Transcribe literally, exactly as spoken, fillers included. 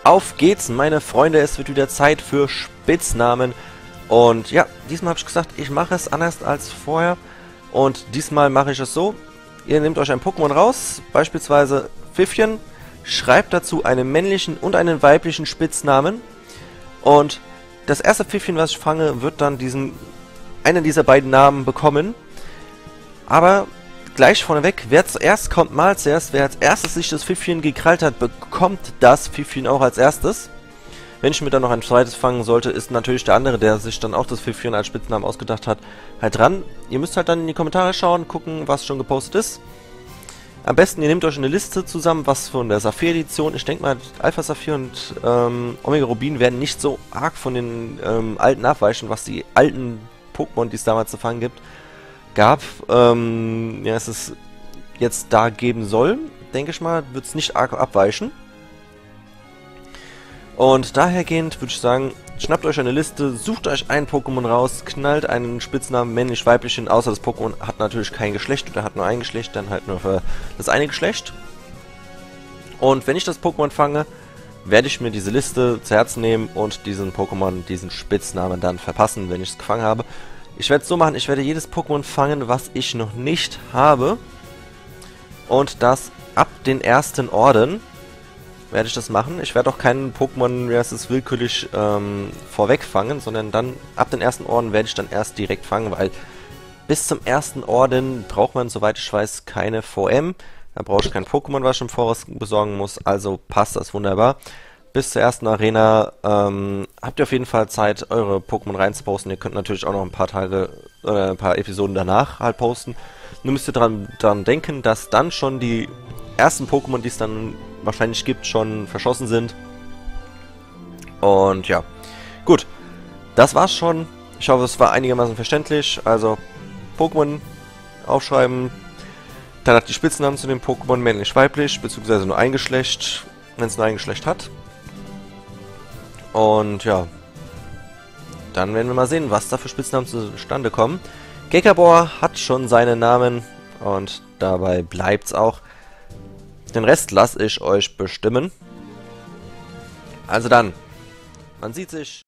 Auf geht's, meine Freunde, es wird wieder Zeit für Spitznamen. Und ja, diesmal habe ich gesagt, ich mache es anders als vorher. Und diesmal mache ich es so, ihr nehmt euch ein Pokémon raus, beispielsweise Pfiffchen, schreibt dazu einen männlichen und einen weiblichen Spitznamen. Und das erste Pfiffchen, was ich fange, wird dann diesen, einen dieser beiden Namen bekommen. Aber gleich vorneweg, wer zuerst kommt, mal zuerst. Wer als erstes sich das Pfiffchen gekrallt hat, bekommt das Pfiffchen auch als erstes. Wenn ich mir dann noch ein zweites fangen sollte, ist natürlich der andere, der sich dann auch das Pfiffchen als Spitznamen ausgedacht hat, halt dran. Ihr müsst halt dann in die Kommentare schauen, gucken, was schon gepostet ist. Am besten, ihr nehmt euch eine Liste zusammen, was von der Saphir-Edition. Ich denke mal, Alpha Saphir und ähm, Omega Rubin werden nicht so arg von den ähm, alten abweichen, was die alten Pokémon, die es damals zu fangen gibt, gab. Ähm, ja, es ist jetzt da geben soll, denke ich mal, wird es nicht arg abweichen. Und dahergehend würde ich sagen, schnappt euch eine Liste, sucht euch ein Pokémon raus, knallt einen Spitznamen männlich, weiblich hin, außer das Pokémon hat natürlich kein Geschlecht oder hat nur ein Geschlecht, dann halt nur für das eine Geschlecht. Und wenn ich das Pokémon fange, werde ich mir diese Liste zu Herzen nehmen und diesen Pokémon, diesen Spitznamen dann verpassen, wenn ich es gefangen habe. Ich werde es so machen, ich werde jedes Pokémon fangen, was ich noch nicht habe. Und das ab den ersten Orden werde ich das machen. Ich werde auch keinen Pokémon, wie heißt es, willkürlich ähm, vorweg fangen, sondern dann ab den ersten Orden werde ich dann erst direkt fangen, weil bis zum ersten Orden braucht man, soweit ich weiß, keine V M. Da brauche ich kein Pokémon, was ich im Voraus besorgen muss, also passt das wunderbar. Bis zur ersten Arena ähm, habt ihr auf jeden Fall Zeit, eure Pokémon reinzuposten. Ihr könnt natürlich auch noch ein paar Tage, äh, ein paar Episoden danach halt posten. Nur müsst ihr dran, dran denken, dass dann schon die ersten Pokémon, die es dann wahrscheinlich gibt, schon verschossen sind. Und ja, gut. Das war's schon. Ich hoffe, es war einigermaßen verständlich. Also, Pokémon aufschreiben. Dann hat die Spitznamen zu den Pokémon männlich, weiblich, beziehungsweise nur ein Geschlecht, wenn es nur ein Geschlecht hat. Und ja, dann werden wir mal sehen, was da für Spitznamen zustande kommen. Gekabor hat schon seinen Namen und dabei bleibt's auch. Den Rest lasse ich euch bestimmen. Also dann, man sieht sich.